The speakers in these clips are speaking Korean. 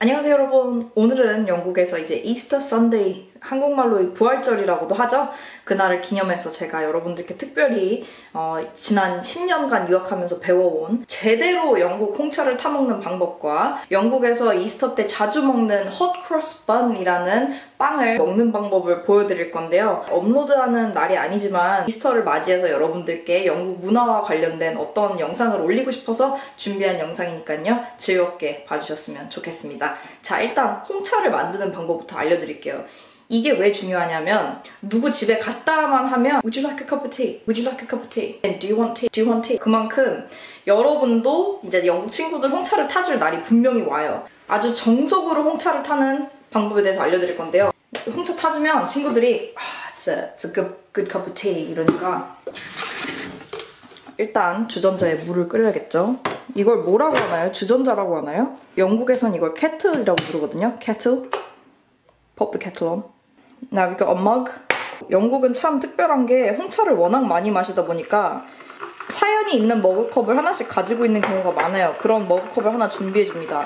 안녕하세요 여러분. 오늘은 영국에서 이제 이스터 선데이, 한국말로 부활절이라고도 하죠. 그날을 기념해서 제가 여러분들께 특별히 지난 10년간 유학하면서 배워온 제대로 영국 홍차를 타먹는 방법과 영국에서 이스터 때 자주 먹는 hot cross bun이라는 빵을 먹는 방법을 보여드릴 건데요. 업로드하는 날이 아니지만 이스터를 맞이해서 여러분들께 영국 문화와 관련된 어떤 영상을 올리고 싶어서 준비한 영상이니까요. 즐겁게 봐주셨으면 좋겠습니다. 자, 일단 홍차를 만드는 방법부터 알려드릴게요. 이게 왜 중요하냐면 누구 집에 갔다만 하면 Would you like a cup of tea? Would you like a cup of tea? And do you want tea? Do you want tea? 그만큼 여러분도 이제 영국 친구들 홍차를 타줄 날이 분명히 와요. 아주 정석으로 홍차를 타는 방법에 대해서 알려드릴 건데요. 홍차 타주면 친구들이 It's a good cup of tea 이러니까 일단 주전자에 물을 끓여야겠죠. 이걸 뭐라고 하나요? 주전자라고 하나요? 영국에선 이걸 케틀이라고 부르거든요. kettle. Pop the kettle on. Now we've got a mug. 영국은 참 특별한 게 홍차를 워낙 많이 마시다 보니까 사연이 있는 머그컵을 하나씩 가지고 있는 경우가 많아요. 그런 머그컵을 하나 준비해줍니다.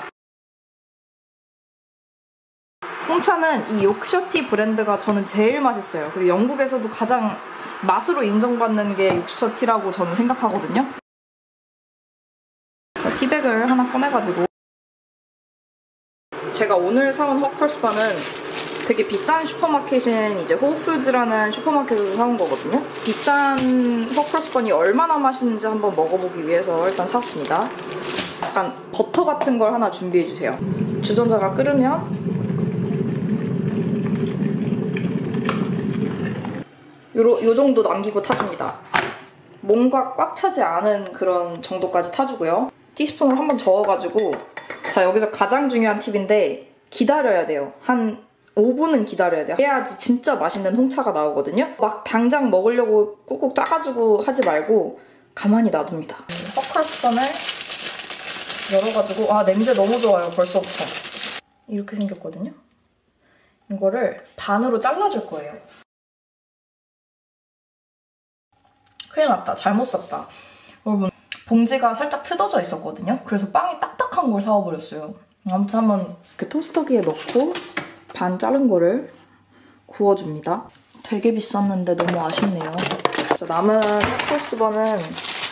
홍차는 이 요크셔티 브랜드가 저는 제일 맛있어요. 그리고 영국에서도 가장 맛으로 인정받는 게 요크셔티라고 저는 생각하거든요. 자, 티백을 하나 꺼내가지고 제가 오늘 사온 헛크로스바는 되게 비싼 슈퍼마켓인 이제 홀푸드라는 슈퍼마켓에서 사온 거거든요. 비싼 헛크로스번이 얼마나 맛있는지 한번 먹어보기 위해서 일단 샀습니다. 약간 버터 같은 걸 하나 준비해주세요. 주전자가 끓으면 요 정도 남기고 타줍니다. 뭔가 꽉 차지 않은 그런 정도까지 타주고요. 티스푼을 한번 저어가지고 자, 여기서 가장 중요한 팁인데 기다려야 돼요. 한 5분은 기다려야 돼요. 그래야지 진짜 맛있는 홍차가 나오거든요. 막 당장 먹으려고 꾹꾹 짜가지고 하지 말고 가만히 놔둡니다. 헛크로스번을 열어가지고 냄새 너무 좋아요. 벌써부터. 이렇게 생겼거든요. 이거를 반으로 잘라줄 거예요. 큰일 났다. 잘못 샀다. 여러분, 봉지가 살짝 트어져 있었거든요. 그래서 빵이 딱딱한 걸 사와버렸어요. 아무튼 한번 이렇게 토스터기에 넣고 반 자른 거를 구워줍니다. 되게 비쌌는데 너무 아쉽네요. 자, 남은 헛크로스번은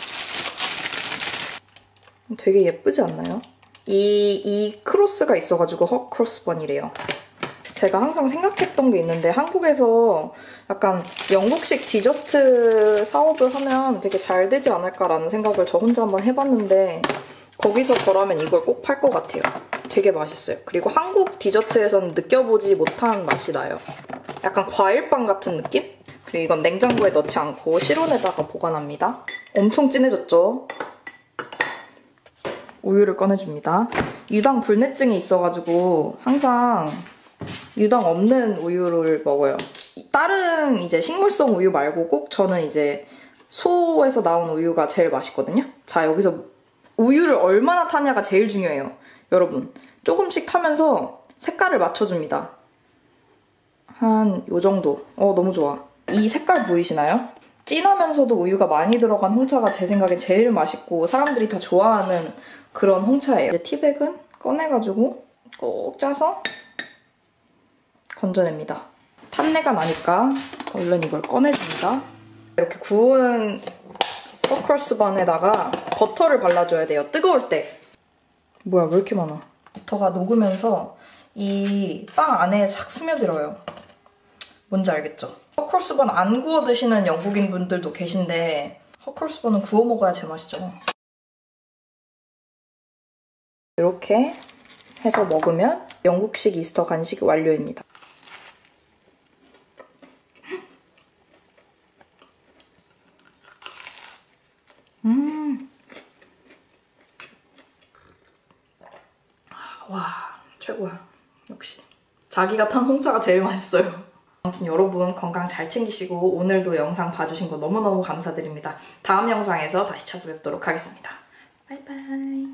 되게 예쁘지 않나요? 이 크로스가 있어가지고 헛크로스번이래요. 제가 항상 생각했던 게 있는데 한국에서 약간 영국식 디저트 사업을 하면 되게 잘 되지 않을까라는 생각을 저 혼자 한번 해봤는데 거기서 저라면 이걸 꼭 팔 것 같아요. 되게 맛있어요. 그리고 한국 디저트에서는 느껴보지 못한 맛이 나요. 약간 과일빵 같은 느낌? 그리고 이건 냉장고에 넣지 않고 실온에다가 보관합니다. 엄청 진해졌죠? 우유를 꺼내줍니다. 유당 불내증이 있어가지고 항상 유당 없는 우유를 먹어요. 다른 이제 식물성 우유 말고 꼭 저는 이제 소에서 나온 우유가 제일 맛있거든요. 자, 여기서 우유를 얼마나 타냐가 제일 중요해요. 여러분, 조금씩 타면서 색깔을 맞춰줍니다. 한 요 정도. 너무 좋아. 이 색깔 보이시나요? 진하면서도 우유가 많이 들어간 홍차가 제 생각엔 제일 맛있고 사람들이 다 좋아하는 그런 홍차예요. 이제 티백은 꺼내가지고 꾹 짜서 건져냅니다. 탄내가 나니까 얼른 이걸 꺼내줍니다. 이렇게 구운 헛크로스번에다가 버터를 발라줘야 돼요. 뜨거울 때. 뭐야, 왜 이렇게 많아? 버터가 녹으면서 이 빵 안에 싹 스며들어요. 뭔지 알겠죠? 헛크로스번 안 구워 드시는 영국인 분들도 계신데 헛크로스번은 구워 먹어야 제맛이죠. 이렇게 해서 먹으면 영국식 이스터 간식 완료입니다. 와, 최고야. 역시 자기가 탄 홍차가 제일 맛있어요. 아무튼 여러분 건강 잘 챙기시고 오늘도 영상 봐주신 거 너무너무 감사드립니다. 다음 영상에서 다시 찾아뵙도록 하겠습니다. 바이바이.